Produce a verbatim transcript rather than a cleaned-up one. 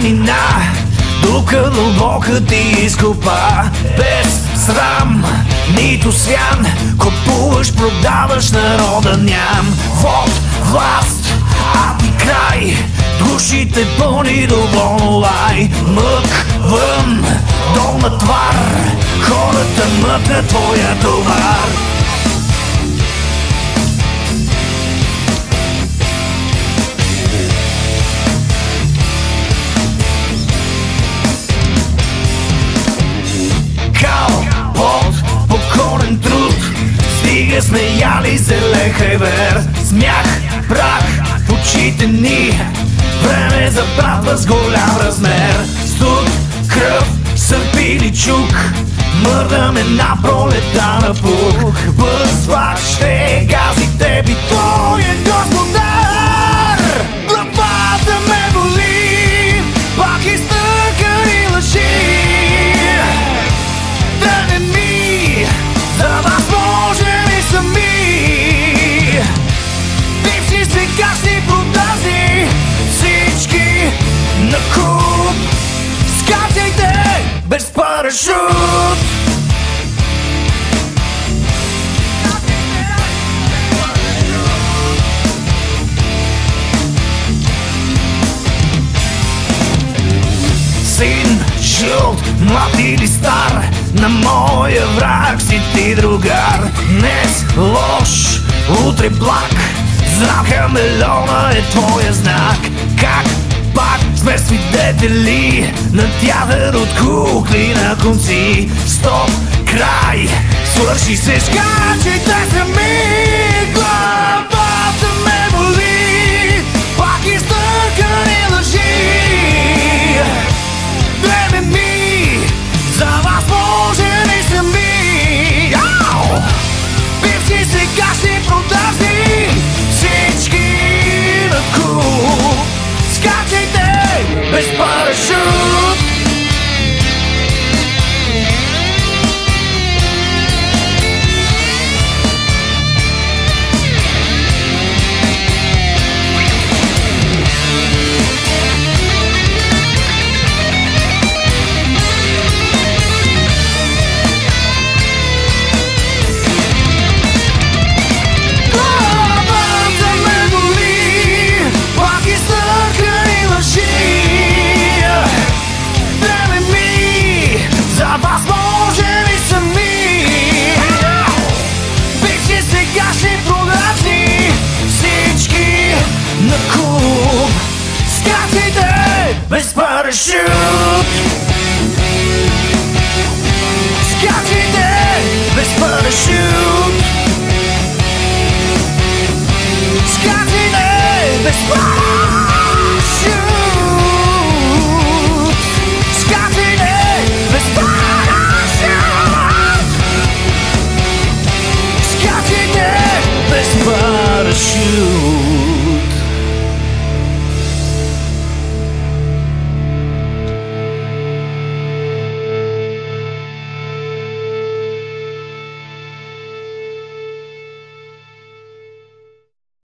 планина, дупка дълбока ти изкопа. Без срам, нито свян, купуваш, продаваш, народа ням. Вот, власт, а ти край, душите пълни доволно лай. Мък вън, долна твар, хората мъкна твоя товар. Кал, пот, покорен труд, стига сме яли зелен хевер. Смях, прах в очите ни, време за братва с голям размер. Студ, кръв, сърпили чук, мърдаме на пролета на пук. Бъзваш ще гази теби, той е господар. Главата ме боли, пак изтъкани лъжи. Да не ми, за вас можем и сами. Бивши сегашни продажни, всички на куп. Скачайте без парашут. Син, жълт, млад или стар, на моя враг си ти другар. Днес лош, утре благ, знак хамелеона е твоя знак. Как пак сме свидетели на театър от кукли на конци. Стоп, край, свърши се, скачайте сами. Главата ме боли, пак изтъкани лъжи. Време ми, за вас можем и сами. Ау! Бивши сегашни продажни, всички на куп. Скачайте без парашут. Без парашют.